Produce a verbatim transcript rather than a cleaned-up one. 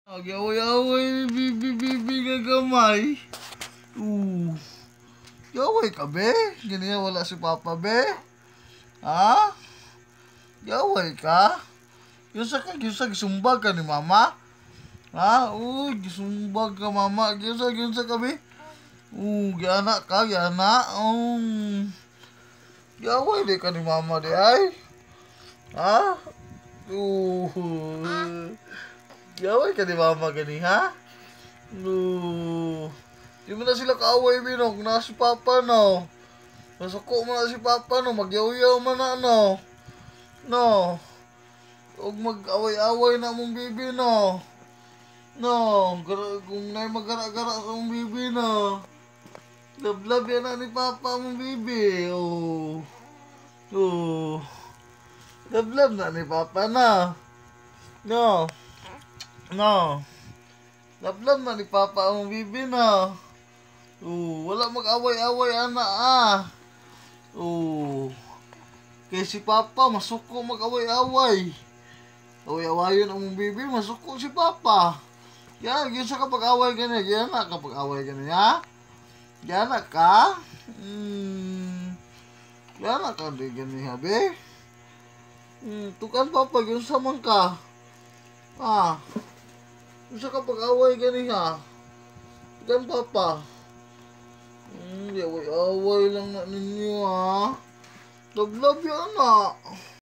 Yaway-yaway, bibi-bibi gagamay. Uh. Yaway ka, be? Ganyan wala si Papa, be? Ha? Yaway ka? Yusa ka, yusa, gisumbag ka ni Mama? Ha? Uy, gisumbag ka, Mama. Yusa, yusa ka, be? Uh, giana ka, giana. Um. Yaway di ka ni Mama, di ay? Ha? Uh. Yaway ka ni Mama gani, ha? No. Di mo na sila kaaway, Binok. Na si Papa, no? Nasuko mo na si Papa, no? Magyaw-yaw man na, no? No. Huwag mag-away-away na mong bibi, no? No. Kung na'y magara-gara sa mong bibi, no? Love-love yan na ni Papa mong bibi. Oh. Oh. Love-love na ni Papa, na? No. No. Love-love na ni Papa ang bibi, na. Oh, wala mag-away-away, ana, ah. Oh. Kaya si Papa, masuko mag-away-away. Away-awayon ang bibi, masuko si Papa. Yan, yun sa kapag-away ganyan. Yan na kapag-away ganyan, ha? Yan na ka? Hmm. Yan na ka, di ganyan, habe? Hmm, tukan Papa, yun sa man ka. Ah. Isa ka pag-away gani ha. Gan Papa. Hmm, away-away lang na ninyo ha. Love-love yan na.